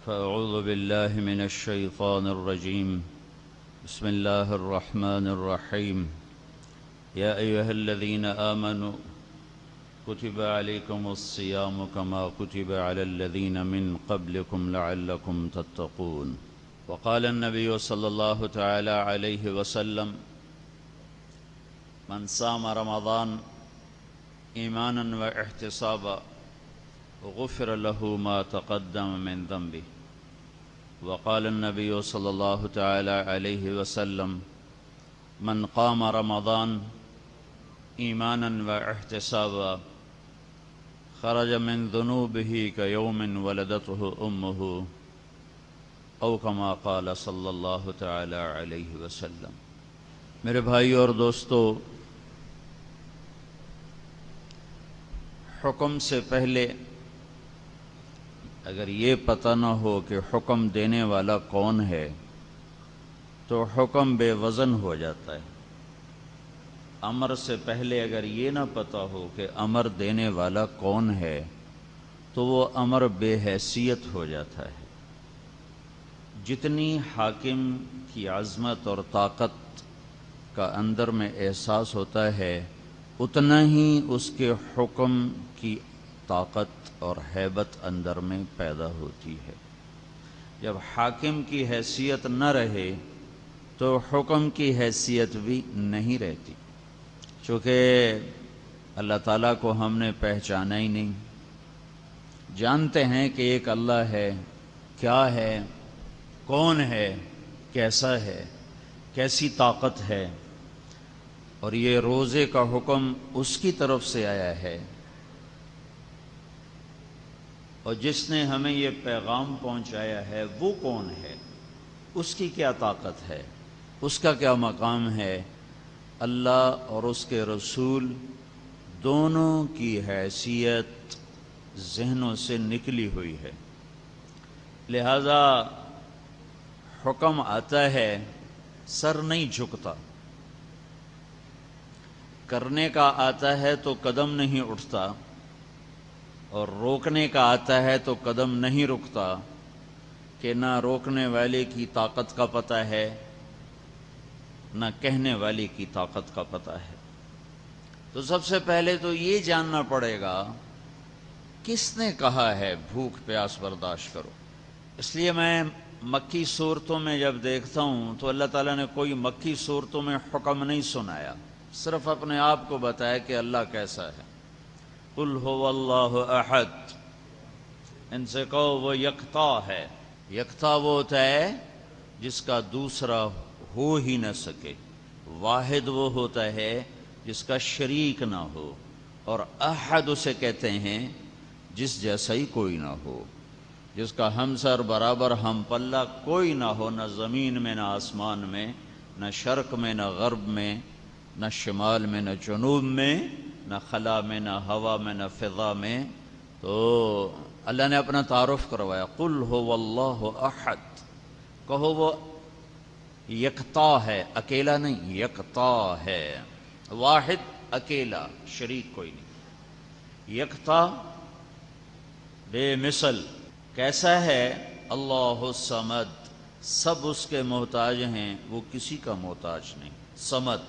فأعوذ بالله من الشيطان الرجيم. بسم الله الرحمن الرحيم. يا أيها الذين آمنوا كتب عليكم الصيام كما كتب على الذين من قبلكم لعلكم تتقون. وقال النبي صلى الله تعالى عليه وسلم: من صام رمضان إيمانا واحتسابا غفر له ما تقدم من ذنبه. وقال النبي صلى الله تعالى عليه وسلم: من قام رمضان إيمانا واحتسابا خرج من ذنوبه كيوم ولدته أمه، أو كما قال صلی اللہ تعالی علیہ وسلم۔ میرے بھائی اور دوستو، حکم سے پہلے اگر یہ پتہ نہ ہو کہ حکم دینے والا کون ہے تو حکم بے وزن ہو جاتا ہے۔ امر سے پہلے اگر یہ نہ پتہ ہو کہ امر دینے والا کون ہے تو وہ امر بے حیثیت ہو جاتا ہے۔ جتنی حاکم کی عظمت اور طاقت کا اندر میں احساس ہوتا ہے، اتنا ہی اس کے حکم کی طاقت اور ہیبت اندر میں پیدا ہوتی ہے۔ جب حاکم کی حیثیت نہ رہے تو حکم کی حیثیت بھی نہیں رہتی، چونکہ اللہ تعالیٰ کو ہم نے پہچانا ہی نہیں۔ جانتے ہیں کہ ایک اللہ ہے، کیا ہے، کون ہے، کیسا ہے، کیسی طاقت ہے، اور یہ روزے کا حکم اس کی طرف سے آیا ہے، اور جس نے ہمیں یہ پیغام پہنچایا ہے وہ کون ہے، اس کی کیا طاقت ہے، اس کا کیا مقام ہے۔ اللہ اور اس کے رسول دونوں کی حیثیت ذہنوں سے نکلی ہوئی ہے، لہذا حکم آتا ہے سر نہیں جھکتا، کرنے کا آتا ہے تو قدم نہیں اٹھتا، اور روکنے کا آتا ہے تو قدم نہیں رکتا، کہ نہ روکنے والے کی طاقت کا پتہ ہے نہ کہنے والے کی طاقت کا پتہ ہے۔ تو سب سے پہلے تو یہ جاننا پڑے گا کس نے کہا ہے بھوک پیاس برداشت کرو۔ اس لیے میں مکی صورتوں میں جب دیکھتا ہوں تو اللہ تعالیٰ نے کوئی مکی صورتوں میں حکم نہیں سنایا، صرف اپنے آپ کو بتایا کہ اللہ کیسا ہے۔ قل هو اللہ احد، ان سے کہو وہ یکتا ہے۔ یکتا وہ ہوتا ہے جس کا دوسرا ہو ہی نہ سکے، واحد وہ ہوتا ہے جس کا شریک نہ ہو، اور احد اسے کہتے ہیں جس جیسا ہی کوئی نہ ہو، جس کا ہمسر برابر ہم پلہ کوئی نہ ہو، نہ زمین میں نہ آسمان میں، نہ شرق میں نہ غرب میں، نہ شمال میں نہ جنوب میں، نہ خلا میں نہ ہوا میں نہ فضا میں۔ تو اللہ نے اپنا تعارف کروایا، قل هو اللہ احد، کہو وہ یکتا ہے، اکیلا نہیں، یکتا ہے، واحد اکیلا، شریک کوئی نہیں، یکتا بے مثل۔ کیسا ہے؟ اللہ الصمد، سب اس کے محتاج ہیں، وہ کسی کا محتاج نہیں۔ صمد،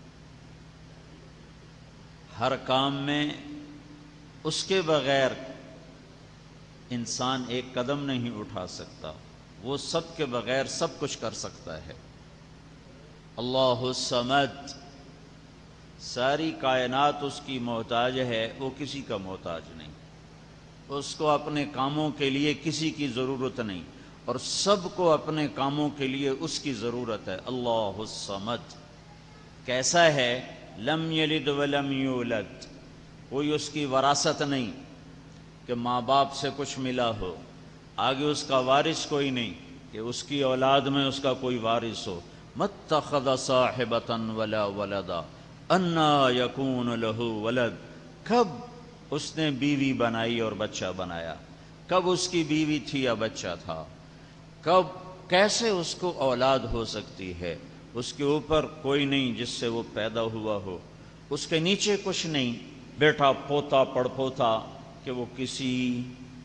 ہر کام میں اس کے بغیر انسان ایک قدم نہیں اٹھا سکتا، وہ سب کے بغیر سب کچھ کر سکتا ہے۔ اللہ الصمد، ساری کائنات اس کی محتاج ہے، وہ کسی کا محتاج نہیں، اس کو اپنے کاموں کے لیے کسی کی ضرورت نہیں، اور سب کو اپنے کاموں کے لیے اس کی ضرورت ہے۔ اللہ الصمد کیسا ہے؟ لم یلد ولم یولد، کوئی اس کی وراثت نہیں کہ ماں باپ سے کچھ ملا ہو، آگے اس کا وارث کوئی نہیں کہ اس کی اولاد میں اس کا کوئی وارث ہو۔ متخذ صاحبۃ ولا ولدا انا یکون لہ ولد، کب اس نے بیوی بنائی اور بچہ بنایا؟ کب اس کی بیوی تھی یا بچہ تھا؟ کب، کیسے اس کو اولاد ہو سکتی ہے؟ اس کے اوپر کوئی نہیں جس سے وہ پیدا ہوا ہو، اس کے نیچے کچھ نہیں، بیٹا پوتا پڑ پوتا کہ وہ کسی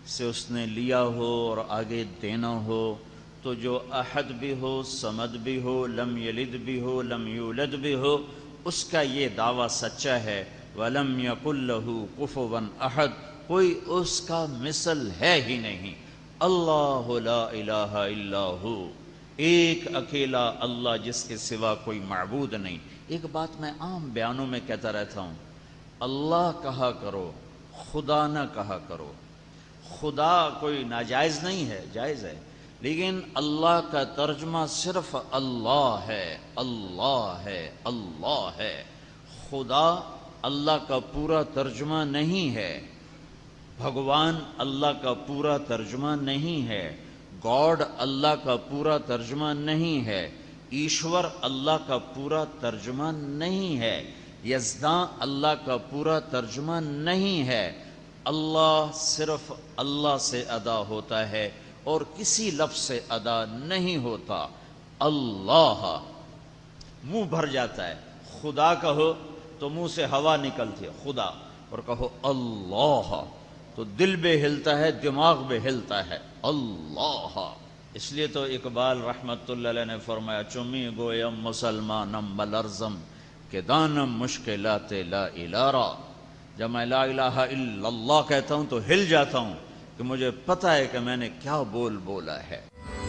سے اس نے لیا ہو اور آگے دینا ہو، تو جو احد بھی ہو، صمد بھی ہو، لم یلد بھی ہو، لم یولد بھی ہو، اس کا یہ دعویٰ سچا ہے۔ وَلَمْ يَكُنْ لَهُ كُفُوًا أَحَدٌ، کوئی اس کا مثل ہے ہی نہیں۔ اللہ لا الہ الا ہو، ایک اکیلا اللہ جس کے سوا کوئی معبود نہیں۔ ایک بات میں عام بیانوں میں کہتا رہتا ہوں، اللہ کہا کرو، خدا نہ کہا کرو۔ خدا کوئی ناجائز نہیں ہے، جائز ہے، لیکن اللہ کا ترجمہ صرف اللہ ہے، اللہ ہے، اللہ ہے۔ خدا اللہ کا پورا ترجمہ نہیں ہے، بھگوان اللہ کا پورا ترجمہ نہیں ہے، گاڈ اللہ کا پورا ترجمہ نہیں ہے، ایشور اللہ کا پورا ترجمہ نہیں ہے، یزداں اللہ کا پورا ترجمہ نہیں ہے۔ اللہ صرف اللہ سے ادا ہوتا ہے اور کسی لفظ سے ادا نہیں ہوتا۔ اللہ منہ بھر جاتا ہے، خدا کہو تو منہ سے ہوا نکلتی ہے خدا، اور کہو اللہ تو دل بے ہلتا ہے، دماغ بے ہلتا ہے، اللہ۔ اس لیے تو اقبال رحمت اللہ علیہ نے فرمایا، چمی گویم مسلمانم ملرزم کہ دانم مشکلات لا الارا۔ جب میں لا الہ الا اللہ کہتا ہوں تو ہل جاتا ہوں کہ مجھے پتہ ہے کہ میں نے کیا بولا ہے۔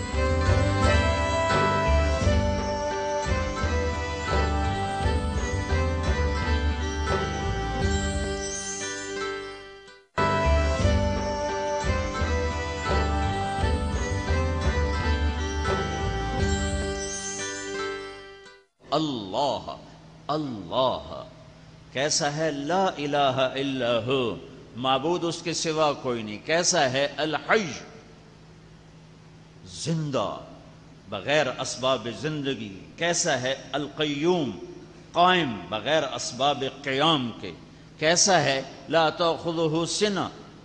اللہ اللہ کیسا ہے؟ لا الہ الا ہو، معبود اس کے سوا کوئی نہیں۔ کیسا ہے؟ الحی، زندہ بغیر اسباب زندگی۔ کیسا ہے؟ القیوم، قائم بغیر اسباب قیام کے۔ کیسا ہے؟ لا تأخذہ سنہ،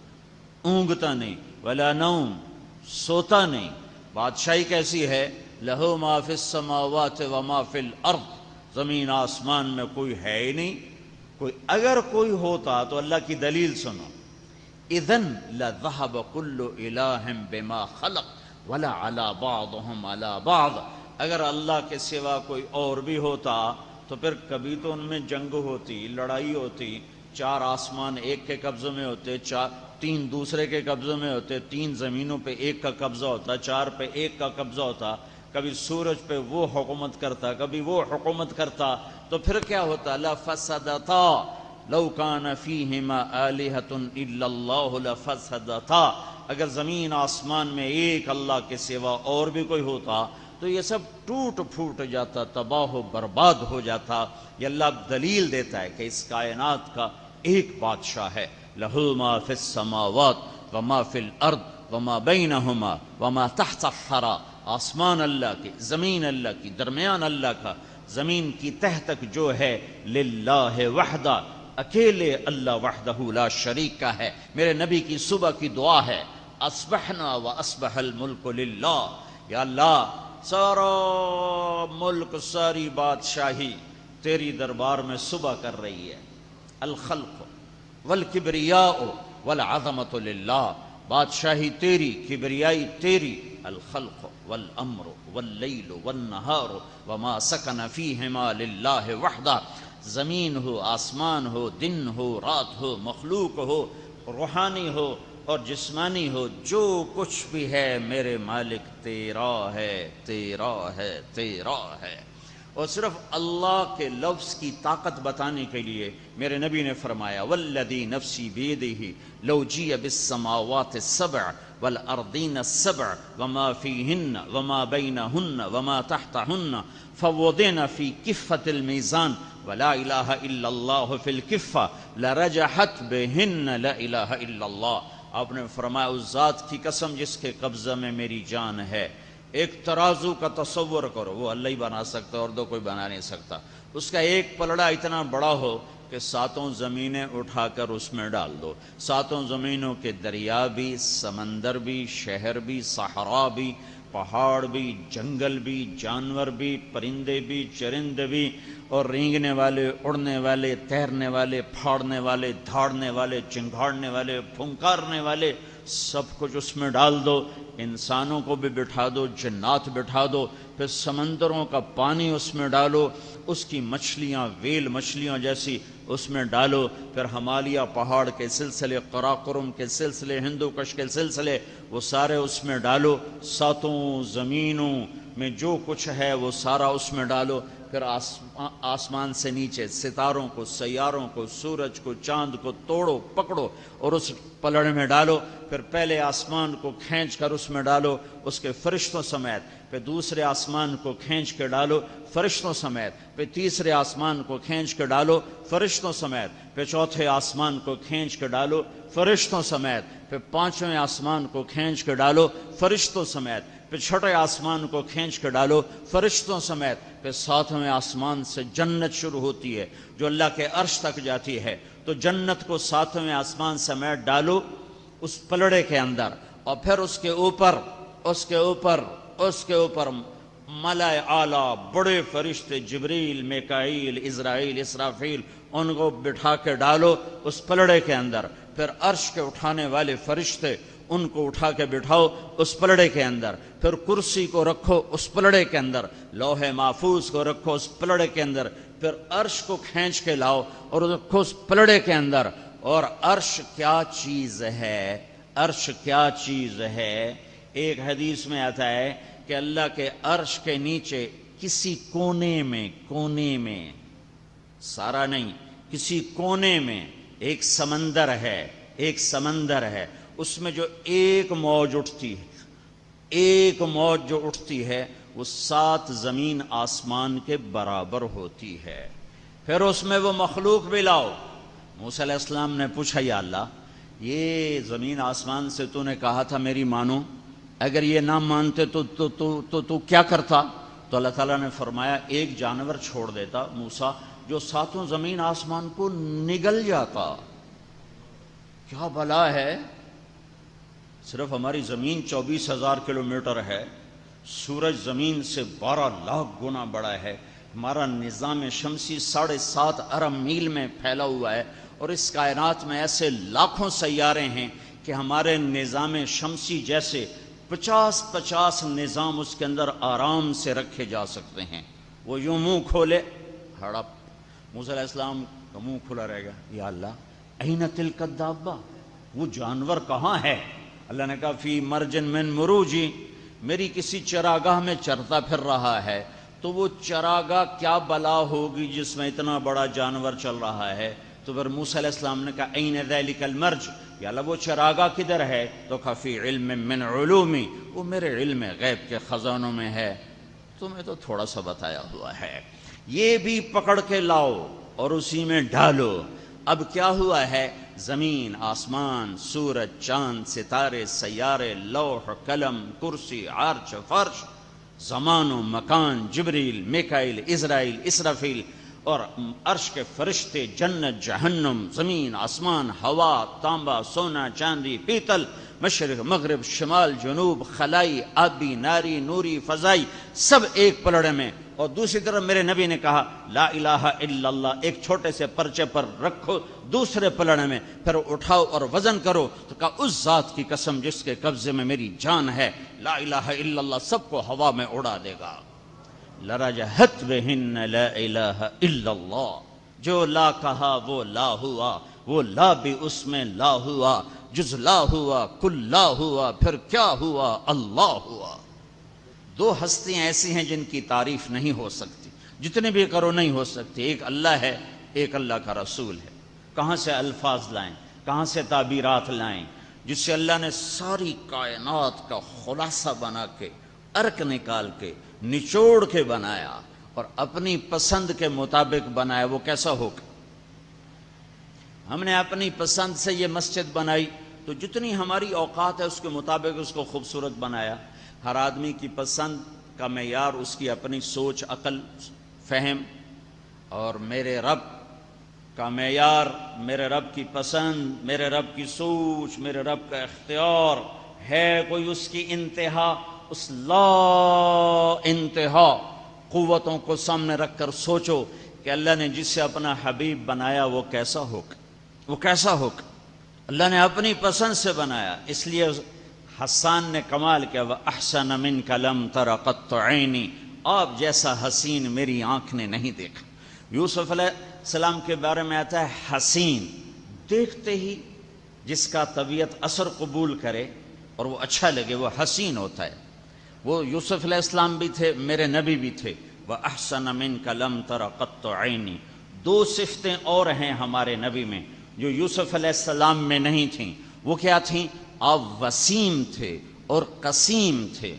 اونگتا نہیں، ولا نوم، سوتا نہیں۔ بادشاہی کیسی ہے؟ لہو ما فی السماوات وما فی الارض، زمین آسمان میں کوئی ہے ہی نہیں۔ کوئی اگر کوئی ہوتا تو اللہ کی دلیل سنو، اذن لذهب كل الہ بما خلق ولعلى بعضهم على بعض، اگر اللہ کے سوا کوئی اور بھی ہوتا تو پھر کبھی تو ان میں جنگ ہوتی، لڑائی ہوتی، چار آسمان ایک کے قبضے میں ہوتے، تین دوسرے کے قبضے میں ہوتے، تین زمینوں پہ ایک کا قبضہ ہوتا، چار پہ ایک کا قبضہ ہوتا، کبھی سورج پہ وہ حکومت کرتا، کبھی وہ حکومت کرتا، تو پھر کیا ہوتا؟ لفسدتا لو کان فیہما آلہۃ الا اللہ لفسدتا، اگر زمین آسمان میں ایک اللہ کے سوا اور بھی کوئی ہوتا تو یہ سب ٹوٹ پھوٹ جاتا، تباہ و برباد ہو جاتا۔ یہ اللہ دلیل دیتا ہے کہ اس کائنات کا ایک بادشاہ ہے، لہو ما فی السماوات وما فی الارض وما بینہما وما تحت الثری، آسمان اللہ کی، زمین اللہ کی، درمیان اللہ کا، زمین کی تہ تک جو ہے، للہ وحدہ، اکیلے اللہ وحدہ لا شریک کا ہے۔ میرے نبی کی صبح کی دعا ہے، اصبحنا واصبح الملک للہ، یا اللہ سارا ملک، ساری بادشاہی تیری دربار میں صبح کر رہی ہے۔ الخلق والکبریاء والعظمت للہ، بادشاہی تیری، کبریائی تیری۔ الخلق والامر واللیل والنہار وما سکن فیہما للہ وحدہ، زمین ہو، آسمان ہو، دن ہو، رات ہو، مخلوق ہو، روحانی ہو اور جسمانی ہو، جو کچھ بھی ہے میرے مالک تیرا ہے، تیرا ہے، تیرا ہے۔ اور صرف اللہ کے لفظ کی طاقت بتانے کے لیے میرے نبی نے فرمایا، والذی نفسی بیدہ لو جی بالسماوات السبع والارضین السبع وما فیہن وما بینہن وما تحتہن فوضعن فی کفۃ المیزان ولا الہ الا اللہ فی الکفہ لرجحت بہن لا الہ الا اللہ۔ آپ نے فرمایا، اس ذات کی قسم جس کے قبضہ میں میری جان ہے، ایک ترازو کا تصور کرو، وہ اللہ ہی بنا سکتا اور دو کوئی بنا نہیں سکتا، اس کا ایک پلڑا اتنا بڑا ہو کہ ساتوں زمینیں اٹھا کر اس میں ڈال دو، ساتوں زمینوں کے دریا بھی، سمندر بھی، شہر بھی، صحرا بھی، پہاڑ بھی، جنگل بھی، جانور بھی، پرندے بھی، چرند بھی، اور رینگنے والے، اڑنے والے، تیرنے والے، پھاڑنے والے، دھاڑنے والے، چنگھاڑنے والے، پھنکارنے والے، سب کچھ اس میں ڈال دو، انسانوں کو بھی بٹھا دو، جنات بٹھا دو، پھر سمندروں کا پانی اس میں ڈالو، اس کی مچھلیاں ویل مچھلیاں جیسی اس میں ڈالو، پھر ہمالیہ پہاڑ کے سلسلے، قراقرم کے سلسلے، ہندو کش کے سلسلے، وہ سارے اس میں ڈالو، ساتوں زمینوں میں جو کچھ ہے وہ سارا اس میں ڈالو، پھر آسمان سے نیچے ستاروں کو، سیاروں کو، سورج کو، چاند کو توڑو پکڑو اور اس پلڑے میں ڈالو، پھر پہلے آسمان کو کھینچ کر اس میں ڈالو اس کے فرشتوں سمیت، پھر دوسرے آسمان کو کھینچ کے ڈالو فرشتوں سمیت، پھر تیسرے آسمان کو کھینچ کے ڈالو فرشتوں سمیت، پھر چوتھے آسمان کو کھینچ کے ڈالو فرشتوں سمیت، پھر پانچویں آسمان کو کھینچ کے ڈالو فرشتوں سمیت، پھر چھٹے آسمان کو کھینچ کے ڈالو فرشتوں سمیت، پھر ساتویں آسمان سے جنت شروع ہوتی ہے جو اللہ کے عرش تک جاتی ہے، تو جنت کو ساتویں آسمان سمیت ڈالو اس پلڑے کے اندر، اور پھر اس کے اوپر ملائے اعلیٰ بڑے فرشتے جبریل، میکائیل، عزرائیل، اسرافیل، ان کو بٹھا کے ڈالو اس پلڑے کے اندر، پھر عرش کے اٹھانے والے فرشتے ان کو اٹھا کے بٹھاؤ اس پلڑے کے اندر، پھر کرسی کو رکھو اس پلڑے کے اندر، لوح محفوظ کو رکھو اس پلڑے کے اندر، پھر عرش کو کھینچ کے لاؤ اور رکھو اس پلڑے کے اندر۔ اور عرش کیا چیز ہے، عرش کیا چیز ہے، ایک حدیث میں آتا ہے کہ اللہ کے عرش کے نیچے کسی کونے میں سارا نہیں، کسی کونے میں ایک سمندر ہے، اس میں جو ایک موج جو اٹھتی ہے وہ 7 زمین آسمان کے برابر ہوتی ہے، پھر اس میں وہ مخلوق بھی لاؤ۔ موسیٰ علیہ السلام نے پوچھا یا اللہ یہ زمین آسمان سے تو نے کہا تھا میری مانو، اگر یہ نہ مانتے تو کیا کرتا؟ تو اللہ تعالیٰ نے فرمایا ایک جانور چھوڑ دیتا موسیٰ جو 7 زمین آسمان کو نگل جاتا۔ کیا بلا ہے، صرف ہماری زمین 24,000 کلومیٹر ہے، سورج زمین سے 12 لاکھ گنا بڑا ہے، ہمارا نظام شمسی 7.5 ارب میل میں پھیلا ہوا ہے، اور اس کائنات میں ایسے لاکھوں سیارے ہیں کہ ہمارے نظام شمسی جیسے 50 نظام اس کے اندر آرام سے رکھے جا سکتے ہیں۔ وہ یوں منہ کھولے ہڑپ، موسیٰ علیہ السلام کا منہ کھلا رہے گا، یا اللہ این تلک الدابہ، وہ جانور کہاں ہے؟ اللہ نے کہا فی مرجن من مروجی، میری کسی چراگاہ میں چرتا پھر رہا ہے۔ تو وہ چراگاہ کیا بلا ہوگی جس میں اتنا بڑا جانور چل رہا ہے؟ تو پھر موسیٰ علیہ السلام نے کہا این ذلک المرج، یا اللہ وہ چراگاہ کدھر ہے؟ تو کہا فی علم من علومی، وہ میرے علم غیب کے خزانوں میں ہے، تمہیں تو تھوڑا سا بتایا ہوا ہے، یہ بھی پکڑ کے لاؤ اور اسی میں ڈالو۔ اب کیا ہوا ہے؟ زمین، آسمان، سورج، چاند، ستارے، سیارے، لوح، قلم، کرسی، عرش، فرش، زمان و مکان، جبریل، میکائیل، عزرائیل، اسرافیل، اور عرش کے فرشتے، جنت، جہنم، زمین، آسمان، ہوا، تانبا، سونا، چاندی، پیتل، مشرق، مغرب، شمال، جنوب، خلائی، آبی، ناری، نوری، فضائی، سب ایک پلڑے میں۔ اور دوسری طرف میرے نبی نے کہا لا الہ الا اللہ ایک چھوٹے سے پرچے پر رکھو دوسرے پلڑے میں، پھر اٹھاؤ اور وزن کرو، تو کہا اس ذات کی قسم جس کے قبضے میں میری جان ہے، لا الہ الا اللہ سب کو ہوا میں اڑا دے گا۔ لرجحت بہن لا الہ الا اللہ، جو لا کہا وہ لا ہوا، وہ لا بھی اس میں لا ہوا، جز لا ہوا کل لا ہوا، پھر کیا ہوا؟ اللہ ہوا۔ 2 ہستیاں ایسی ہیں جن کی تعریف نہیں ہو سکتی، جتنے بھی کرو نہیں ہو سکتی، ایک اللہ ہے، ایک اللہ کا رسول ہے۔ کہاں سے الفاظ لائیں، کہاں سے تعبیرات لائیں، جس سے اللہ نے ساری کائنات کا خلاصہ بنا کے، ارک نکال کے، نچوڑ کے بنایا اور اپنی پسند کے مطابق بنایا، وہ کیسا ہوگا؟ ہم نے اپنی پسند سے یہ مسجد بنائی تو جتنی ہماری اوقات ہے اس کے مطابق اس کو خوبصورت بنایا۔ ہر آدمی کی پسند کا معیار اس کی اپنی سوچ، عقل، فہم، اور میرے رب کا معیار، میرے رب کی پسند، میرے رب کی سوچ، میرے رب کا اختیار ہے کوئی اس کی انتہا؟ اس لا انتہا قوتوں کو سامنے رکھ کر سوچو کہ اللہ نے جس سے اپنا حبیب بنایا وہ کیسا ہوگا، وہ کیسا ہوگا۔ اللہ نے اپنی پسند سے بنایا، اس لیے حسان نے کمال کیا، وَأَحْسَنَ مِنْكَ لَمْ تَرَ قَطُّ عَيْنِي، آپ جیسا حسین میری آنکھ نے نہیں دیکھا۔ یوسف علیہ السلام کے بارے میں آتا ہے حسین، دیکھتے ہی جس کا طبیعت اثر قبول کرے اور وہ اچھا لگے وہ حسین ہوتا ہے۔ وہ یوسف علیہ السلام بھی تھے، میرے نبی بھی تھے۔ وَأَحْسَنَ مِنْكَ لَمْ تَرَ قَطُّ عَيْنِي، دو صفتیں اور ہیں ہمارے نبی میں جو یوسف علیہ السلام میں نہیں تھیں۔ وہ کیا تھیں؟ آپ وسیم تھے اور قسیم تھے۔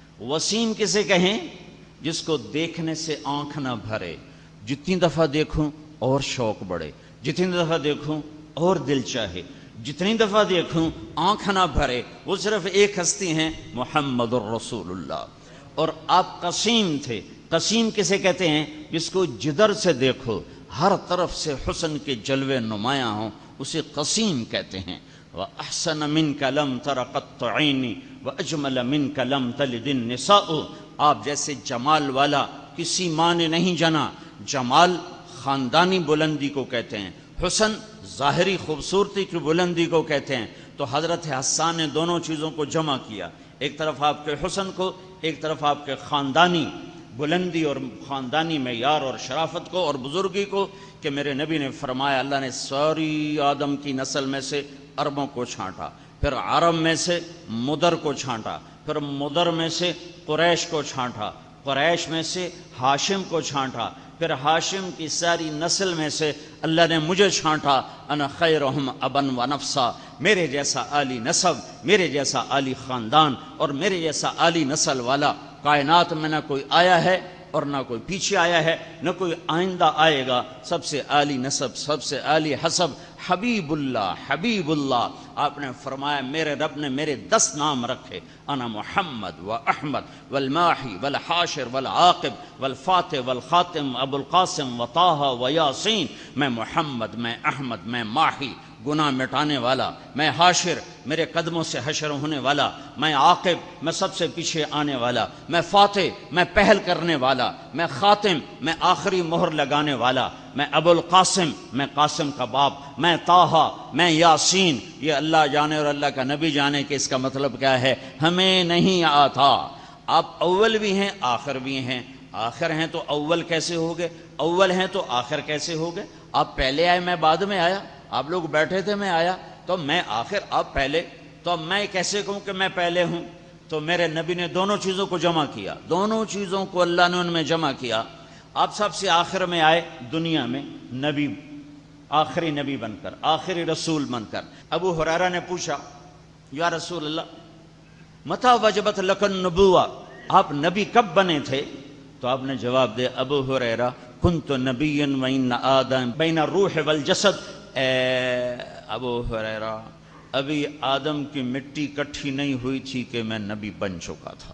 وسیم کسے کہیں؟ جس کو دیکھنے سے آنکھ نہ بھرے، جتنی دفعہ دیکھوں اور شوق بڑھے، جتنی دفعہ دیکھوں اور دل چاہے، جتنی دفعہ دیکھوں آنکھ نہ بھرے۔ وہ صرف ایک ہستی ہیں، محمد الرسول اللہ۔ اور آپ قسیم تھے۔ قسیم کسے کہتے ہیں؟ جس کو جدھر سے دیکھو ہر طرف سے حسن کے جلوے نمایاں ہوں، اسے قسیم کہتے ہیں۔ وَأَحْسَنَ مِنْكَ لَمْ تَرَ قَطُّ عَيْنِي وَأَجْمَلَ مِنْكَ لَمْ تَلِدِ النِّسَاءُ، آپ جیسے جمال والا کسی ماں نے نہیں جنا۔ جمال خاندانی بلندی کو کہتے ہیں، حسن ظاہری خوبصورتی کی بلندی کو کہتے ہیں۔ تو حضرت حسان نے دونوں چیزوں کو جمع کیا، ایک طرف آپ کے حسن کو، ایک طرف آپ کے خاندانی بلندی اور خاندانی معیار اور شرافت کو اور بزرگی کو، کہ میرے نبی نے فرمایا اللہ نے ساری آدم کی نسل میں سے عربوں کو چھانٹا، پھر عرب میں سے مدر کو چھانٹا، پھر مدر میں سے قریش کو چھانٹا، قریش میں سے ہاشم کو چھانٹا، پھر ہاشم کی ساری نسل میں سے اللہ نے مجھے چھانٹا، انا خیرہم ابن و نفسا، میرے جیسا عالی نسب، میرے جیسا عالی خاندان اور میرے جیسا عالی نسل والا کائنات میں نہ کوئی آیا ہے اور نہ کوئی پیچھے آیا ہے، نہ کوئی آئندہ آئے گا۔ سب سے عالی نسب، سب سے عالی حسب، حبیب اللہ، حبیب اللہ۔ آپ نے فرمایا میرے رب نے میرے 10 نام رکھے، انا محمد و احمد والماحی والحاشر والعاقب والفاتح والخاتم ابو القاسم و طٰہٰ و یاسین۔ میں محمد، میں احمد، میں ماحی گناہ مٹانے والا، میں حاشر میرے قدموں سے حشر ہونے والا، میں عاقب میں سب سے پیچھے آنے والا، میں فاتح میں پہل کرنے والا، میں خاتم میں آخری مہر لگانے والا، میں ابو القاسم میں قاسم کا باپ، میں طٰہٰ میں یاسین۔ یہ اللہ جانے اور اللہ کا نبی جانے کہ اس کا مطلب کیا ہے، ہمیں نہیں آتا۔ آپ اول بھی ہیں آخر بھی ہیں، آخر ہیں تو اول کیسے ہو گئے، اول ہیں تو آخر کیسے ہو گئے؟ آپ پہلے آئے میں بعد میں آیا، آپ لوگ بیٹھے تھے میں آیا، تو میں آخر آپ پہلے، تو میں کیسے کہوں کہ میں پہلے ہوں؟ تو میرے نبی نے دونوں چیزوں کو جمع کیا، دونوں چیزوں کو اللہ نے ان میں جمع کیا۔ آپ سب سے آخر میں آئے دنیا میں نبی، آخری نبی بن کر، آخری رسول بن کر۔ ابو ہریرہ نے پوچھا یا رسول اللہ متى وجبت لک النبوہ، آپ نبی کب بنے تھے؟ تو آپ نے جواب دیا ابو ہریرہ کنت نبیا وان آدم بین الروح والجسد، اے ابو ہریرہ ابھی آدم کی مٹی کٹھی نہیں ہوئی تھی کہ میں نبی بن چکا تھا۔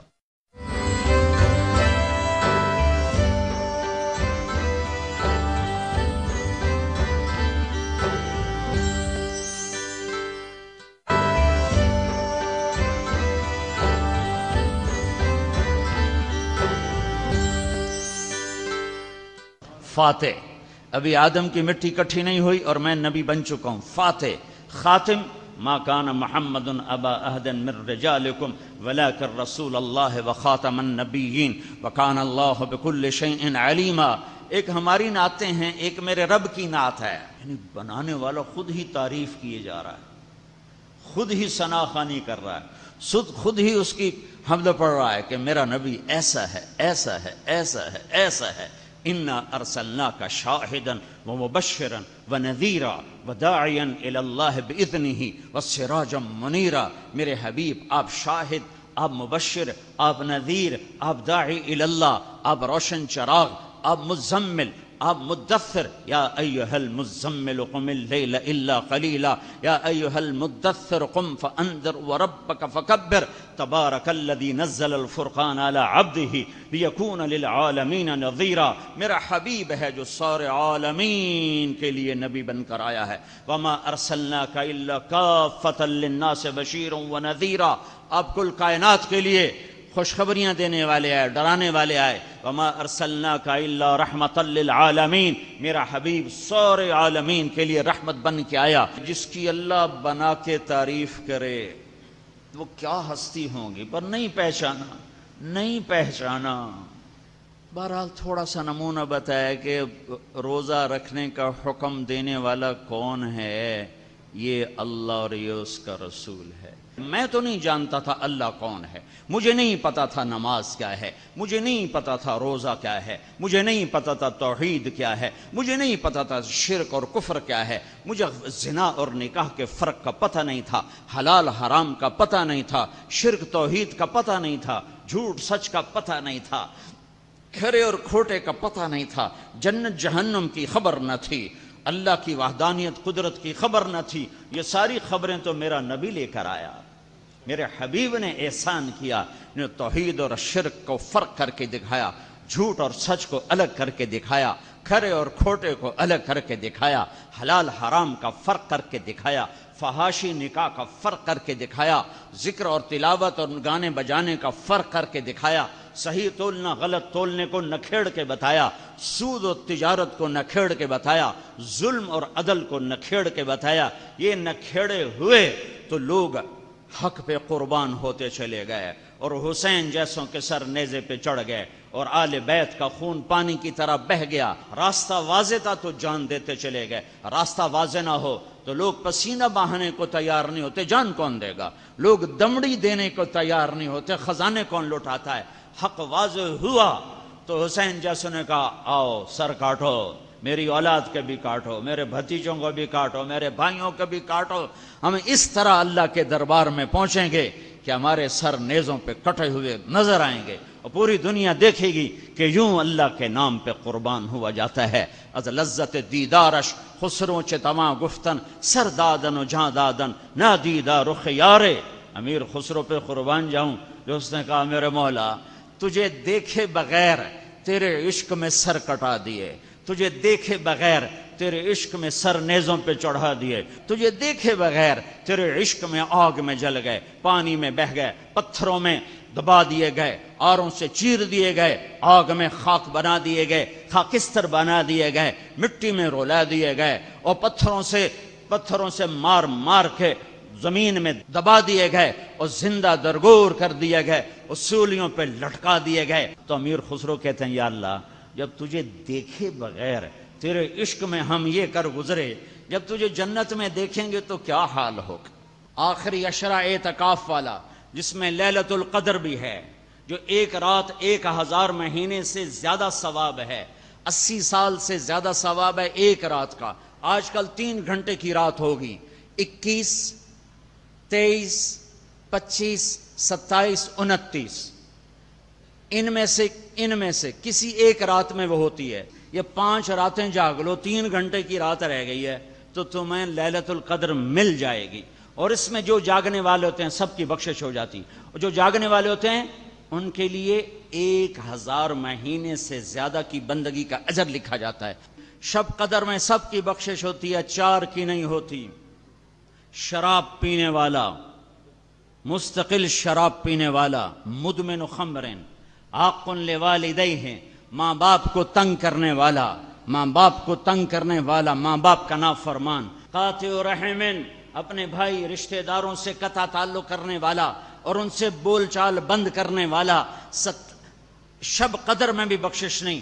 فاتح، ابھی آدم کی مٹی کٹھی نہیں ہوئی اور میں نبی بن چکا ہوں۔ فاتح، خاتم، ما کان محمد ابا احد من رجالکم ولکن رسول اللہ وخاتم النبیین وکان اللہ بکل شیء علیما۔ ایک ہماری نعتیں ہیں، ایک میرے رب کی نعت ہے، یعنی بنانے والا خود ہی تعریف کیے جا رہا ہے، خود ہی ثنا خوانی کر رہا ہے، خود ہی اس کی حمد پڑھ رہا ہے کہ میرا نبی ایسا ہے، ایسا ہے، ایسا ہے، ایسا ہے۔ انا ارسلناک شاہدا ومبشرا ونذیرا وداعیا الی اللہ باذنہ وسراجا منیرا۔ میرے حبیب آپ شاہد، آپ مبشر، آپ نذیر، آپ داعی الی اللہ، آپ روشن چراغ، آپ مزمل، آپ مدثر۔ یا ایہا المزمل قم اللیل الا قلیلا یا ایہا المدثر قم فانذر وربک فکبر تبارک الذی نزل الفرقان علی عبدہ لیکون للعالمین نذیرا۔ میرا حبیب ہے جو سارے عالمین کے لیے نبی بن کر آیا ہے۔ وما ارسلناک الا کافۃ للناس بشیرا ونذیرا، آپ کل کائنات کے لیے خوشخبریاں دینے والے آئے، ڈرانے والے آئے۔ وما ارسلناک الا رحمتا للعالمین، میرا حبیب سارے عالمین کے لیے رحمت بن کے آیا۔ جس کی اللہ بنا کے تعریف کرے وہ کیا ہستی ہوں گی، پر نہیں پہچانا۔ بہرحال تھوڑا سا نمونہ بتایا کہ روزہ رکھنے کا حکم دینے والا کون ہے، یہ اللہ اور یہ اس کا رسول ہے۔ میں تو نہیں جانتا تھا اللہ کون ہے، مجھے نہیں پتا تھا نماز کیا ہے، مجھے نہیں پتا تھا روزہ کیا ہے، مجھے نہیں پتا تھا توحید کیا ہے، مجھے نہیں پتا تھا شرک اور کفر کیا ہے، مجھے زنا اور نکاح کے فرق کا پتہ نہیں تھا، حلال حرام کا پتہ نہیں تھا، شرک توحید کا پتہ نہیں تھا، جھوٹ سچ کا پتہ نہیں تھا، کھرے اور کھوٹے کا پتہ نہیں تھا، جنت جہنم کی خبر نہ تھی، اللہ کی وحدانیت قدرت کی خبر نہ تھی۔ یہ ساری خبریں تو میرا نبی لے کر آیا، میرے حبیب نے احسان کیا، نے توحید اور شرک کو فرق کر کے دکھایا، جھوٹ اور سچ کو الگ کر کے دکھایا، کھرے اور کھوٹے کو الگ کر کے دکھایا، حلال حرام کا فرق کر کے دکھایا، فحاشی نکاح کا فرق کر کے دکھایا، ذکر اور تلاوت اور گانے بجانے کا فرق کر کے دکھایا، صحیح تولنا غلط تولنے کو نکھیڑ کے بتایا، سود و تجارت کو نکھیڑ کے بتایا، ظلم اور عدل کو نکھیڑ کے بتایا۔ یہ نکھیڑے ہوئے تو لوگ حق پہ قربان ہوتے چلے گئے، اور حسین جیسوں کے سر نیزے پہ چڑھ گئے، اور آل بیت کا خون پانی کی طرح بہہ گیا۔ راستہ واضح تھا تو جان دیتے چلے گئے، راستہ واضح نہ ہو تو لوگ پسینہ بہانے کو تیار نہیں ہوتے، جان کون دے گا؟ لوگ دمڑی دینے کو تیار نہیں ہوتے، خزانے کون لٹاتا ہے؟ حق واضح ہوا تو حسین جیسوں نے کہا آؤ سر کاٹو، میری اولاد کے بھی کاٹو، میرے بھتیجوں کو بھی کاٹو، میرے بھائیوں کو بھی کاٹو۔ ہم اس طرح اللہ کے دربار میں پہنچیں گے کہ ہمارے سر نیزوں پہ کٹے ہوئے نظر آئیں گے، اور پوری دنیا دیکھے گی کہ یوں اللہ کے نام پہ قربان ہوا جاتا ہے۔ از لذت دیدارش خسروں چے تمام گفتن، سر دادن و جہاں دادن نہ دیدہ رخ یارے۔ امیر خسرو پہ قربان جاؤں جو اس نے کہا میرے مولا تجھے دیکھے بغیر تیرے عشق میں سر کٹا دیے، تجھے دیکھے بغیر تیرے عشق میں سر نیزوں پہ چڑھا دیے، تجھے دیکھے بغیر تیرے عشق میں آگ میں جل گئے، پانی میں بہہ گئے، پتھروں میں دبا دیے گئے، آروں سے چیر دیے گئے، آگ میں خاک بنا دیے گئے، خاکستر بنا دیے گئے، مٹی میں رولا دیے گئے، اور پتھروں سے مار مار کے زمین میں دبا دیے گئے، اور زندہ درگور کر دیے گئے، اور سولیوں پہ لٹکا دیے گئے۔ تو امیر خسرو کہتے ہیں یا اللہ جب تجھے دیکھے بغیر تیرے عشق میں ہم یہ کر گزرے، جب تجھے جنت میں دیکھیں گے تو کیا حال ہوگا؟ آخری عشرہ اعتکاف والا جس میں لیلۃ القدر بھی ہے، جو ایک رات 1000 مہینے سے زیادہ ثواب ہے، 80 سال سے زیادہ ثواب ہے ایک رات کا۔ آج کل 3 گھنٹے کی رات ہوگی، 21 23 25 27 29، ان میں سے کسی ایک رات میں وہ ہوتی ہے۔ یہ 5 راتیں جاگ لو، 3 گھنٹے کی رات رہ گئی ہے تو تمہیں لیلۃ القدر مل جائے گی، اور اس میں جو جاگنے والے ہوتے ہیں سب کی بخشش ہو جاتی، اور جو جاگنے والے ہوتے ہیں ان کے لیے 1000 مہینے سے زیادہ کی بندگی کا اجر لکھا جاتا ہے۔ شب قدر میں سب کی بخشش ہوتی ہے، 4 کی نہیں ہوتی۔ شراب پینے والا، مستقل شراب پینے والا، مدمن خمرن، عاق لوالدیہ، ماں باپ کو تنگ کرنے والا، ماں باپ کا نافرمان، قاطع رحم، اپنے بھائی رشتہ داروں سے قطع تعلق کرنے والا اور ان سے بول چال بند کرنے والا، شب قدر میں بھی بخشش نہیں۔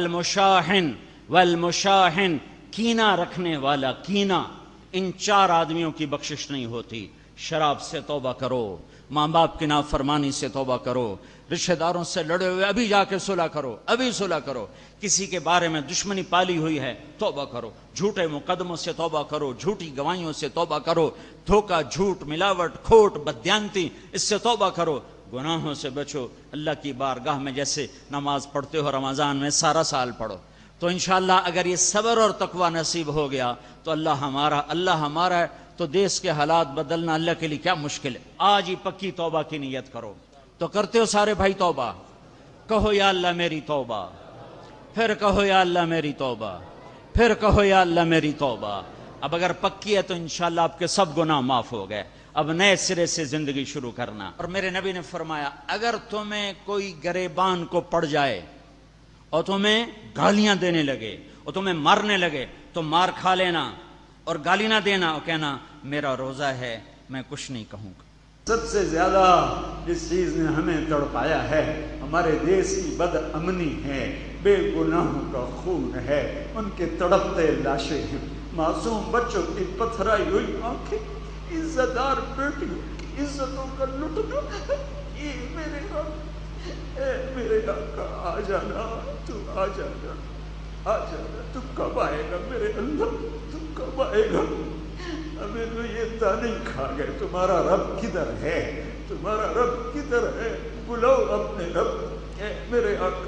والمشاحن، کینہ رکھنے والا، کینہ، ان 4 آدمیوں کی بخشش نہیں ہوتی۔ شراب سے توبہ کرو، ماں باپ کی نافرمانی سے توبہ کرو، رشتہ داروں سے لڑے ہوئے ابھی جا کے صلح کرو، ابھی صلح کرو، کسی کے بارے میں دشمنی پالی ہوئی ہے توبہ کرو، جھوٹے مقدموں سے توبہ کرو، جھوٹی گواہیوں سے توبہ کرو، دھوکہ، جھوٹ، ملاوٹ، کھوٹ، بددیانتی، اس سے توبہ کرو، گناہوں سے بچو۔ اللہ کی بارگاہ میں جیسے نماز پڑھتے ہو رمضان میں سارا سال پڑھو، تو انشاءاللہ اگر یہ صبر اور تقوی نصیب ہو گیا تو اللہ ہمارا ہے، تو دیس کے حالات بدلنا اللہ کے لیے کیا مشکل ہے۔ آج ہی پکی توبہ کی نیت کرو۔ تو کرتے ہو سارے بھائی توبہ؟ کہو یا اللہ میری توبہ، پھر کہو یا اللہ میری توبہ، پھر کہو یا اللہ میری توبہ۔ اب اگر پکی ہے تو انشاءاللہ آپ کے سب گناہ معاف ہو گئے۔ اب نئے سرے سے زندگی شروع کرنا۔ اور میرے نبی نے فرمایا اگر تمہیں کوئی گریبان کو پڑ جائے اور تمہیں گالیاں دینے لگے اور تمہیں مارنے لگے تو مار کھا لینا اور گالی نہ دینا اور کہنا میرا روزہ ہے، میں کچھ نہیں کہوں گا۔ سب سے زیادہ جس چیز نے ہمیں تڑپایا ہے ہمارے دیش کی بد امنی ہے، بے گناہوں کا خون ہے، ان کے تڑپتے لاشیں ہیں، معصوم بچوں کی پتھرائی ہوئی آنکھیں، عزت دار بیٹیوں کی عزتوں کا لٹنا۔ یہ میرے رب، اے میرے آقا آ جانا، تو آ جانا، آ جانا، تو کب آئے گا میرے اللہ، تو کب آئے گا؟ ہمیں تو یہ تانے کھا گئے تمہارا رب کدھر ہے، تمہارا رب کدھر ہے؟ بلاؤ اپنے رب، اے میرے آقا۔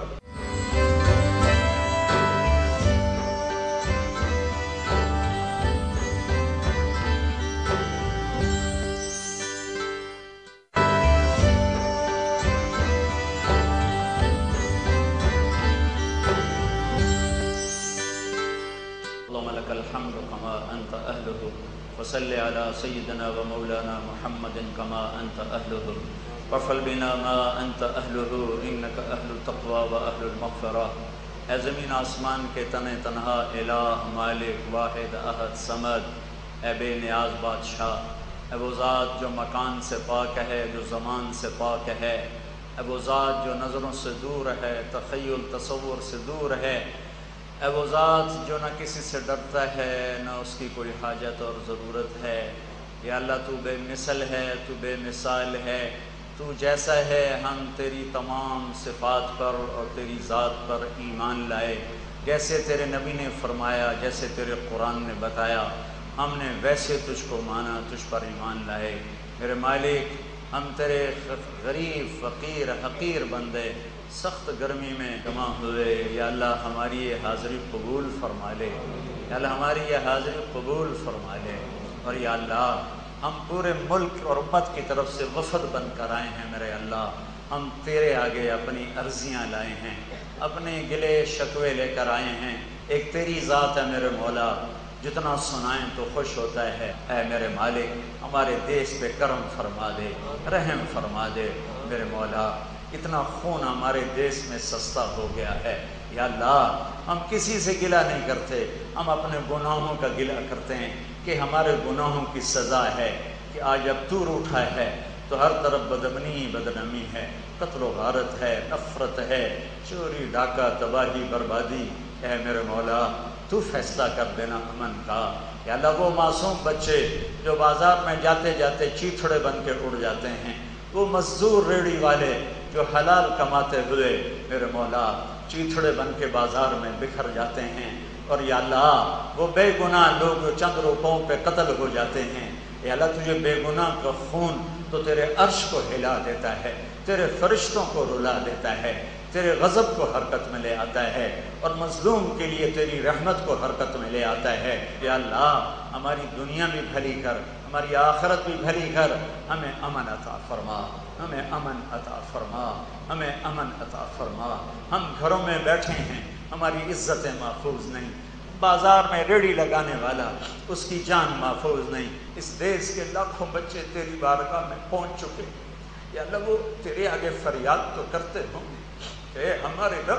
الحمد كما أنت أهله وصل على سيدنا ومولانا محمد كما أنت أهله وفعل بنا ما أنت أهله إنك أهل التقوى وأهل المغفرة۔ اے زمین آسمان کے تنِ تنہا الہ مالک واحد احد صمد، اے بے نیاز بادشاہ، اے وہ ذات جو مکان سے پاک ہے، جو زمان سے پاک ہے، اے وہ ذات جو نظروں سے دور ہے، تخیل تصور سے دور ہے، اے وہ ذات جو نہ کسی سے ڈرتا ہے نہ اس کی کوئی حاجت اور ضرورت ہے۔ یا اللہ تو بے مثل ہے، تو بے مثال ہے، تو جیسا ہے۔ ہم تیری تمام صفات پر اور تیری ذات پر ایمان لائے، جیسے تیرے نبی نے فرمایا، جیسے تیرے قرآن نے بتایا، ہم نے ویسے تجھ کو مانا، تجھ پر ایمان لائے۔ میرے مالک، ہم تیرے غریب فقیر حقیر بندے سخت گرمی میں جمع ہوئے، یا اللہ ہماری یہ حاضری قبول فرما لے، یا اللہ ہماری یہ حاضری قبول فرما لے۔ اور یا اللہ ہم پورے ملک اور امت کی طرف سے وفد بن کر آئے ہیں میرے اللہ، ہم تیرے آگے اپنی عرضیاں لائے ہیں، اپنے گلے شکوے لے کر آئے ہیں۔ ایک تیری ذات ہے میرے مولا، جتنا سنائیں تو خوش ہوتا ہے۔ اے میرے مالک ہمارے دیش پہ کرم فرما دے، رحم فرما دے میرے مولا۔ اتنا خون ہمارے دیش میں سستا ہو گیا ہے، یا اللہ ہم کسی سے گلہ نہیں کرتے، ہم اپنے گناہوں کا گلہ کرتے ہیں کہ ہمارے گناہوں کی سزا ہے کہ آج اب تو روٹھا ہے تو ہر طرف بدامنی بدنامی ہے، قتل و غارت ہے، نفرت ہے، چوری ڈاکہ تباہی بربادی۔ اے میرے مولا تو فیصلہ کر دینا امن کا۔ یا اللہ وہ معصوم بچے جو بازار میں جاتے جاتے چیتھڑے بن کے اڑ جاتے ہیں، وہ مزدور ریڑھی والے جو حلال کماتے ہوئے میرے مولا چیتھڑے بن کے بازار میں بکھر جاتے ہیں، اور یا اللہ وہ بے گناہ لوگ جو چند روپوں پہ قتل ہو جاتے ہیں، یا اللہ تجھے بے گناہ کا خون تو تیرے عرش کو ہلا دیتا ہے، تیرے فرشتوں کو رلا دیتا ہے، تیرے غضب کو حرکت میں لے آتا ہے، اور مظلوم کے لیے تیری رحمت کو حرکت میں لے آتا ہے۔ یا اللہ ہماری دنیا بھی بھلی کر، ہماری آخرت بھی بھلی کر، ہمیں امن عطا فرما، ہمیں امن عطا فرما، ہمیں امن عطا فرما۔ ہم گھروں میں بیٹھے ہیں، ہماری عزتیں محفوظ نہیں، بازار میں ریڑھی لگانے والا اس کی جان محفوظ نہیں۔ اس دیش کے لاکھوں بچے تیری بارگاہ میں پہنچ چکے، یا اللہ وہ تیرے آگے فریاد تو کرتے ہوں گے کہ اے ہمارے رب،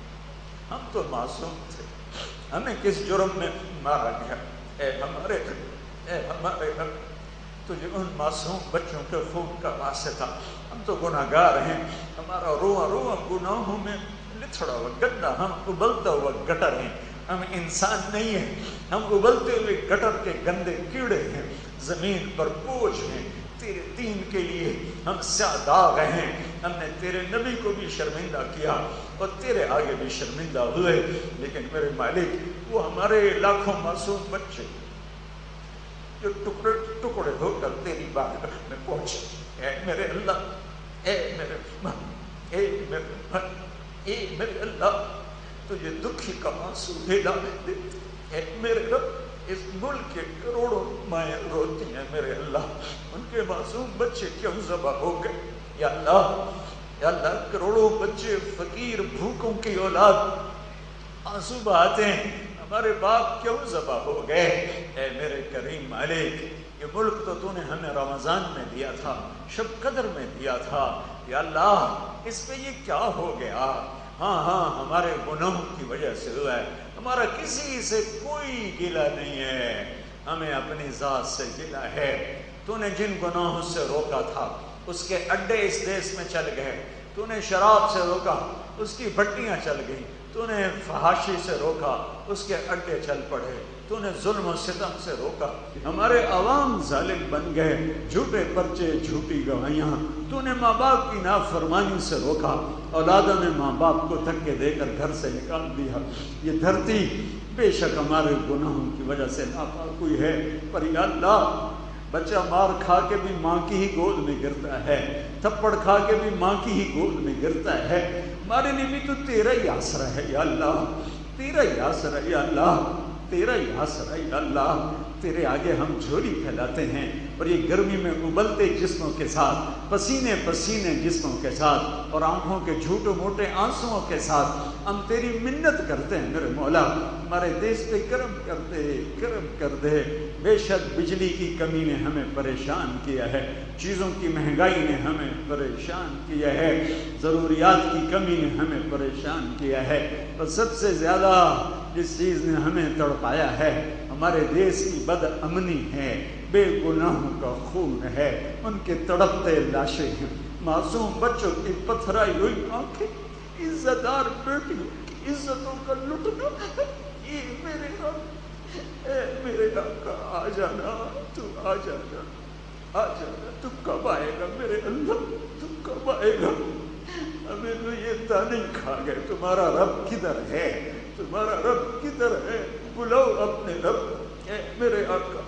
ہم تو معصوم تھے، ہمیں کس جرم میں مارا گیا؟ اے ہمارے رب، تجھے ان معصوم بچوں کے خون کا واسطہ، ہم تو گناہگار ہیں، ہمارا رواں رواں گناہوں میں لتھڑا ہوا گندا، ہم ابلتا ہوا گٹر ہیں، ہم انسان نہیں ہیں، ہم ابلتے ہوئے گٹر کے گندے کیڑے ہیں، زمین پر بوجھ ہیں، تیرے دین کے لیے ہم سیاہ داغ ہیں، ہم نے تیرے نبی کو بھی شرمندہ کیا اور تیرے آگے بھی شرمندہ ہوئے، لیکن میرے مالک وہ ہمارے لاکھوں معصوم بچے جو ٹکڑے ٹکڑے ہو کر تیری بارگاہ میں پہنچے، اے میرے اللہ، اے میرے ماں، اے میرے ماں، اے میرے اللہ، تجھے دکھی کا آنسو بھیجا دے۔ اے میرے رب، اس ملک کے کروڑوں مائیں روتی ہیں میرے اللہ، ان کے معصوم بچے کیوں ذبح ہو گئے؟ یا اللہ کروڑوں بچے فقیر بھوکوں کی اولاد آنسو بہاتے ہیں، ہمارے باپ کیوں ذبح ہو گئے؟ اے میرے کریم مالک، یہ ملک تو تو نے ہمیں رمضان میں دیا تھا، شب قدر میں دیا تھا، یا اللہ اس پہ یہ کیا ہو گیا؟ ہاں ہمارے گناہوں کی وجہ سے ہوا ہے، ہمارا کسی سے کوئی گلہ نہیں ہے، ہمیں اپنی ذات سے گلہ ہے۔ تو نے جن گناہوں سے روکا تھا اس کے اڈے اس دیس میں چل گئے، تو نے شراب سے روکا اس کی بھٹیاں چل گئیں، تو نے فحاشی سے روکا اس کے اڈے چل پڑے، تو نے ظلم و ستم سے روکا، ہمارے عوام ظالم بن گئے، جھوٹے پرچے جھوٹی گواہیاں، تو نے ماں باپ کی نافرمانی سے روکا، اولادوں نے ماں باپ کو دھکے دے کر گھر سے نکال دیا۔ یہ دھرتی بے شک ہمارے گناہوں کی وجہ سے ناپاک ہوئی ہے، پر یا اللہ بچہ مار کھا کے بھی ماں کی ہی گود میں گرتا ہے، تھپڑ کھا کے بھی ماں کی ہی گود میں گرتا ہے، ہمارے لیے بھی تو تیرا ہی آسرا ہے یا اللہ، تیرا ہی آسرا ہے یا اللہ، تیرا ہی آسرا ہے یا اللہ۔ تیرے آگے ہم جھولی پھیلاتے ہیں اور یہ گرمی میں ابلتے جسموں کے ساتھ، پسینے پسینے جسموں کے ساتھ اور آنکھوں کے جھوٹے موٹے آنسوؤں کے ساتھ ہم تیری منت کرتے ہیں میرے مولا، ہمارے دیش پہ کرم کر دے، کرم کر دے۔ بے شک بجلی کی کمی نے ہمیں پریشان کیا ہے، چیزوں کی مہنگائی نے ہمیں پریشان کیا ہے، ضروریات کی کمی نے ہمیں پریشان کیا ہے، اور سب سے زیادہ جس چیز نے ہمیں تڑپایا ہے ہمارے دیش کی بد امنی ہے، بے گناہوں کا خون ہے، ان کے تڑپتے لاشیں ہیں، معصوم بچوں کی پتھرائی ہوئی آنکھیں، عزت دار بیٹیوں کی عزتوں کا لٹنا، یہ میرے رب، اے میرے رب کا آ جانا، تو آ جانا، آ جانا، تو کب آئے گا میرے اللہ، تو کب آئے گا؟ ہمیں تو یہ تانے کھا گئے تمہارا رب کدھر ہے، تمہارا رب کدھر ہے؟ بلاؤ اپنے رب، اے میرے آقا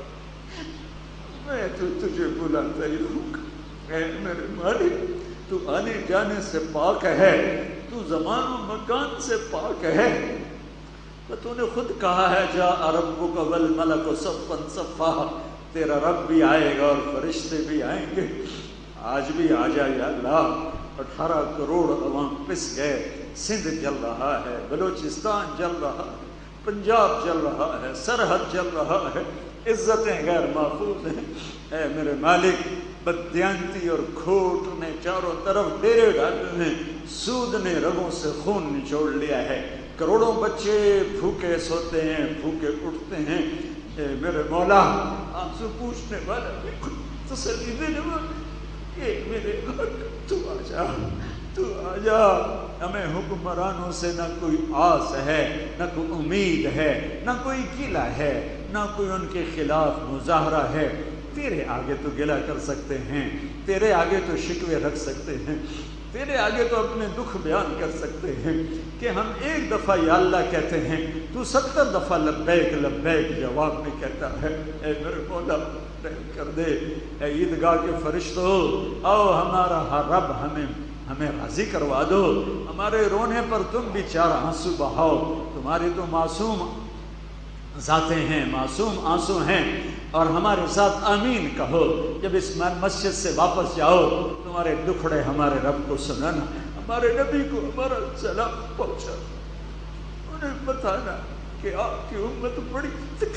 میں تو تجھے بلاتا ہی رہوں گا، اے میرے مالک تو آنے جانے سے پاک ہے، تو زمان و مکان سے پاک ہے، تو نے خود کہا ہے جاء ربک والملک صفا صفا، تیرا رب بھی آئے گا اور فرشتے بھی آئیں گے، آج بھی آ جائے یا اللہ۔ 18 کروڑ عوام پس گئے، سندھ جل رہا ہے، بلوچستان جل رہا ہے، پنجاب جل رہا ہے، سرحد جل رہا ہے، عزتیں غیر محفوظ ہیں، اے میرے مالک بددیانتی اور کھوٹ نے چاروں طرف ڈیرے ڈالے ہیں، سود نے رگوں سے خون نچوڑ لیا ہے، کروڑوں بچے بھوکے سوتے ہیں، بھوکے اٹھتے ہیں، اے میرے مولا آنسو پوچھنے والا بھی تسلی دینے والا، اے میرے حق تو آ جا، تو آ جا۔ ہمیں حکمرانوں سے نہ کوئی آس ہے، نہ کوئی امید ہے، نہ کوئی گلہ ہے، نہ کوئی ان کے خلاف مظاہرہ ہے، تیرے آگے تو گلہ کر سکتے ہیں، تیرے آگے تو شکوے رکھ سکتے ہیں، تیرے آگے تو اپنے دکھ بیان کر سکتے ہیں کہ ہم ایک دفعہ یا اللہ کہتے ہیں تو 70 دفعہ لبیک لبیک جواب میں کہتا ہے، اے میرے مولا رحم کر دے، اے عیدگاہ کے فرشتوں آؤ ہمارا رب ہمیں راضی کروا دو، ہمارے رونے پر تم بھی 4 آنسو بہاؤ، تمہاری تو معصوم ذاتیں ہیں، معصوم آنسو ہیں، اور ہمارے ساتھ آمین کہو، جب اس مسجد سے واپس جاؤ تمہارے دکھڑے ہمارے رب کو سنانا، ہمارے نبی کو ہمارا سلام پہنچا، انہیں بتانا کہ آپ کی امت بڑی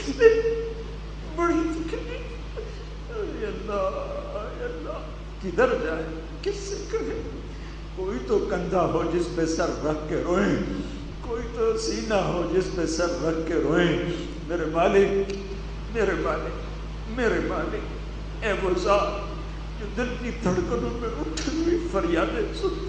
تکلیف، بڑی تکلیف، اے اللہ کدھر جائے، کس سے کہے؟ کوئی تو کندھا ہو جس پہ سر رکھ کے روئیں، کوئی تو سینہ ہو جس پہ سر رکھ کے روئیں، میرے مالک میرے مالک میرے مالک، اے وہ ذات جو دل کی دھڑکنوں میں اٹھی ہوئی فریادیں سنتا،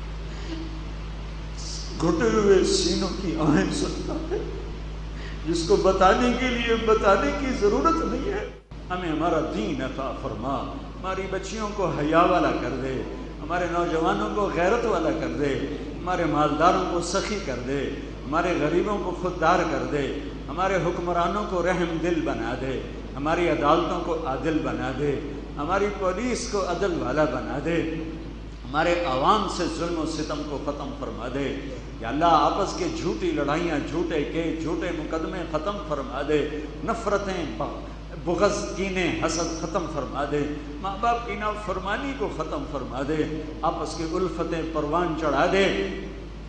گھٹے ہوئے سینوں کی آہیں سنتا ہے، جس کو بتانے کے لیے بتانے کی ضرورت نہیں ہے، ہمیں ہمارا دین عطا فرما، ہماری بچیوں کو حیا والا کر دے، ہمارے نوجوانوں کو غیرت والا کر دے، ہمارے مالداروں کو سخی کر دے، ہمارے غریبوں کو خوددار کر دے، ہمارے حکمرانوں کو رحم دل بنا دے، ہماری عدالتوں کو عادل بنا دے، ہماری پولیس کو عدل والا بنا دے، ہمارے عوام سے ظلم و ستم کو ختم فرما دے، یا اللہ آپس کے جھوٹی لڑائیاں، جھوٹے مقدمے ختم فرما دے، نفرتیں بغض کینے حسد ختم فرما دے، ماں باپ کی نافرمانی کو ختم فرما دے، آپس کی الفتیں پروان چڑھا دے،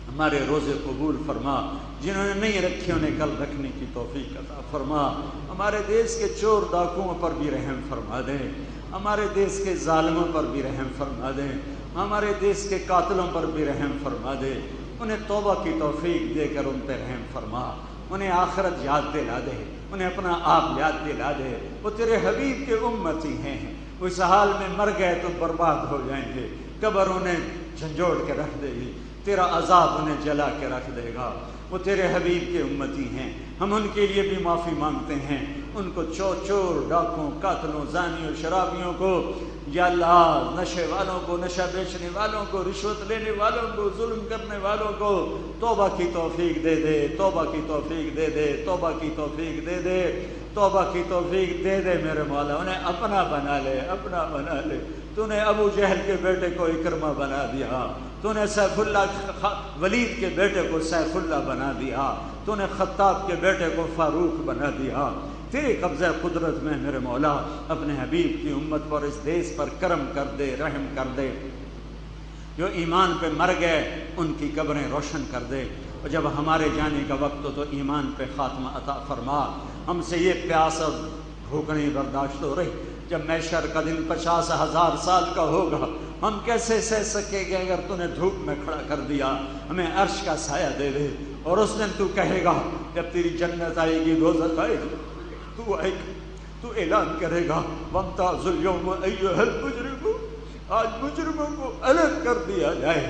ہمارے روزے قبول فرما، جنہوں نے نہیں رکھے انہیں کل رکھنے کی توفیق عطا فرما، ہمارے دیس کے چور ڈاکوؤں پر بھی رحم فرما دیں، ہمارے دیس کے ظالموں پر بھی رحم فرما دیں، ہمارے دیس کے قاتلوں پر بھی رحم فرما دے، انہیں توبہ کی توفیق دے کر ان پہ رحم فرما، انہیں آخرت یاد دلا دے، انہیں اپنا آپ یاد دلا دے، وہ تیرے حبیب کے امتی ہیں، وہ اس حال میں مر گئے تو برباد ہو جائیں گے، قبر انہیں جھنجھوڑ کے رکھ دے گی، تیرا عذاب انہیں جلا کے رکھ دے گا، وہ تیرے حبیب کے امتی ہیں، ہم ان کے لیے بھی معافی مانگتے ہیں، ان کو چور ڈاکوں قاتلوں زانیوں شرابیوں کو یا اللہ، نشے والوں کو، نشہ بیچنے والوں کو، رشوت لینے والوں کو، ظلم کرنے والوں کو توبہ کی توفیق دے دے، توبہ کی توفیق دے دے، توبہ کی توفیق دے دے، توبہ کی توفیق دے دے میرے مولا، انہیں اپنا بنا لے، اپنا بنا لے۔ تو نے ابو جہل کے بیٹے کو اکرمہ بنا دیا، تو نے سیف اللہ ولید کے بیٹے کو سیف اللہ بنا دیا، تو نے خطاب کے بیٹے کو فاروق بنا دیا۔ تیرے قبضہ قدرت میں میرے مولا اپنے حبیب کی امت پر، اس دیس پر کرم کر دے، رحم کر دے، جو ایمان پہ مر گئے ان کی قبریں روشن کر دے، اور جب ہمارے جانے کا وقت ہو تو ایمان پہ خاتمہ عطا فرما۔ ہم سے یہ پیاس اور بھوک نہیں برداشت ہو رہی، جب محشر کا دن 50,000 سال کا ہوگا، ہم کیسے سہ سکیں گے اگر تو نے دھوپ میں کھڑا کر دیا؟ ہمیں عرش کا سایہ دے دے، اور اس دن تو کہے گا جب تیری جنت آئے گی، دوزخ آئے گی، تو آئے گا، تو اعلان کرے گا وَامْتَازُوا الْيَوْمَ أَيُّهَا الْمُجْرِمُونَ، آج مجرموں کو الگ کر دیا جائے۔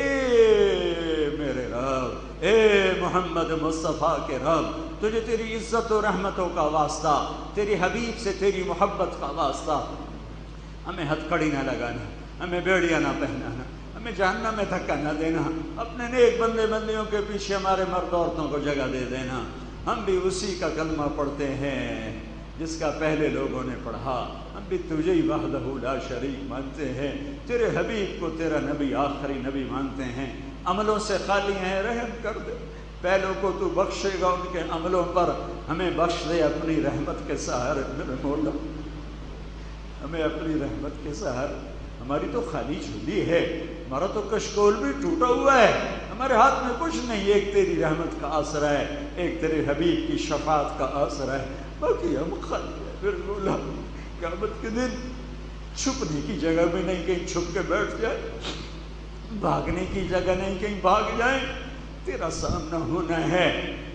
اے میرے رب، اے محمد مصطفیٰ کے رب، تجھے تیری عزت و رحمتوں کا واسطہ، تیری حبیب سے تیری محبت کا واسطہ، ہمیں ہتھ کڑی نہ لگانا، ہمیں بیڑیاں نہ پہنانا، ہمیں جہنم میں دھکا نہ دینا، اپنے نیک بندے بندیوں کے پیچھے ہمارے مرد عورتوں کو جگہ دے دینا۔ ہم بھی اسی کا کلمہ پڑھتے ہیں جس کا پہلے لوگوں نے پڑھا، ہم بھی تجھے ہی وحدہ لا شریک مانتے ہیں، تیرے حبیب کو تیرا نبی آخری نبی مانتے ہیں، عملوں سے خالی ہیں، رحم کر دے، پہلوں کو تو بخشے گا ان کے عملوں پر، ہمیں بخش دے اپنی رحمت کے سہارے میرے مولا، ہمیں اپنی رحمت کے سہارے۔ ہماری تو خالی جھولی ہے، ہمارا تو کشکول بھی ٹوٹا ہوا ہے، ہمارے ہاتھ میں کچھ نہیں، ایک تیری رحمت کا آسرا ہے، ایک تیرے حبیب کی شفاعت کا آسرا ہے، باقی ہم خالی ہیں پھر مولا۔ قیامت کے دن چھپنے کی جگہ بھی نہیں، کہیں چھپ کے بیٹھ جائے، بھاگنے کی جگہ نہیں، کہیں بھاگ جائیں، تیرا سامنا ہونا ہے،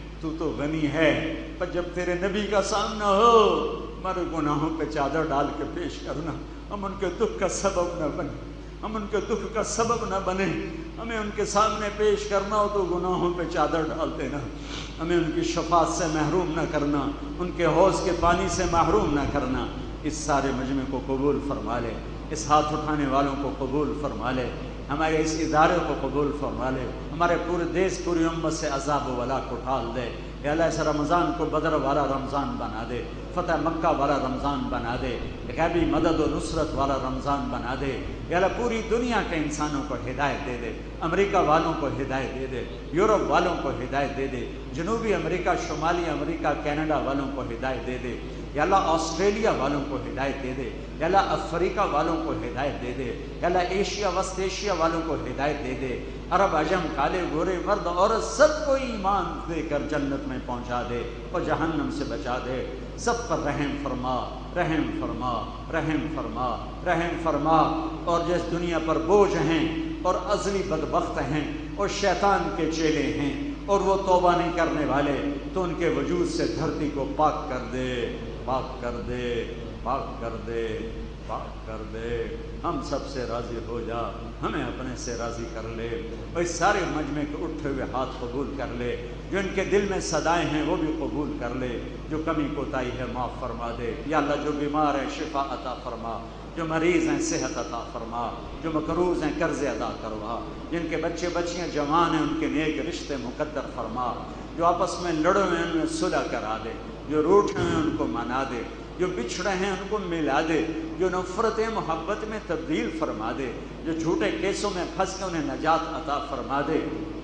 تو غنی ہے، پر جب تیرے نبی کا سامنا ہو، ہمارے گناہوں پہ چادر ڈال کے پیش کرنا، ہم ان کے دکھ کا سبب نہ بنے، ہم ان کے دکھ کا سبب نہ بنے، ہمیں ان کے سامنے پیش کرنا ہو تو گناہوں پہ چادر ڈال دینا، ہمیں ان کی شفاعت سے محروم نہ کرنا، ان کے حوض کے پانی سے محروم نہ کرنا۔ اس سارے مجمع کو قبول فرما لے، اس ہاتھ اٹھانے والوں کو قبول فرما لے، ہمارے اس ادارے کو قبول فرما لے، ہمارے پورے دیس پوری امت سے عذاب و ولا کو ٹال دے۔ یا اللہ اس رمضان کو بدر والا رمضان بنا دے، فتح مکہ والا رمضان بنا دے، غیبی مدد و نصرت والا رمضان بنا دے۔ یا اللہ پوری دنیا کے انسانوں کو ہدایت دے دے، امریکہ والوں کو ہدایت دے دے، یورپ والوں کو ہدایت دے دے، جنوبی امریکہ، شمالی امریکہ، کینیڈا والوں کو ہدایت دے دے، یا اللہ آسٹریلیا والوں کو ہدایت دے دے، یا اللہ افریقہ والوں کو ہدایت دے دے، یا اللہ ایشیا وسط ایشیا والوں کو ہدایت دے دے، عرب عجم کالے گورے مرد عورت سب کو ایمان دے کر جنت میں پہنچا دے اور جہنم سے بچا دے۔ سب پر رحم فرما، رحم فرما، رحم فرما، رحم فرما، اور جس دنیا پر بوجھ ہیں اور ازلی بدبخت ہیں اور شیطان کے چیلے ہیں اور وہ توبہ نہیں کرنے والے، تو ان کے وجود سے دھرتی کو پاک کر دے، پاک کر دے، پاک کر دے، پاک کر دے۔ ہم سب سے راضی ہو جا، ہمیں اپنے سے راضی کر لے، اور اس سارے مجمع کے اٹھے ہوئے ہاتھ قبول کر لے، جو ان کے دل میں صدائیں ہیں وہ بھی قبول کر لے، جو کمی کوتاہی ہے معاف فرما دے۔ یا اللہ جو بیمار ہیں شفا عطا فرما، جو مریض ہیں صحت عطا فرما، جو مقروض ہیں قرض ادا کروا، جن کے بچے بچیاں جوان ہیں ان کے نیک رشتے مقدر فرما، جو آپس میں لڑے ہوئے ہیں ان میں صلح کرا دے، جو روٹھے ہیں ان کو منا دے، جو بچھڑے ہیں ان کو ملا دے، جو نفرت محبت میں تبدیل فرما دے، جو جھوٹے کیسوں میں پھنس کے انہیں نجات عطا فرما دے۔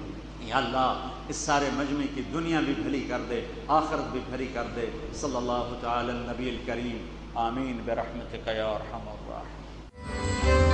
یا اللہ اس سارے مجمع کی دنیا بھی بھلی کر دے، آخرت بھی بھلی کر دے۔ صلی اللہ تعالی النبی الکریم، آمین برحمتک یا ارحم الراحمین۔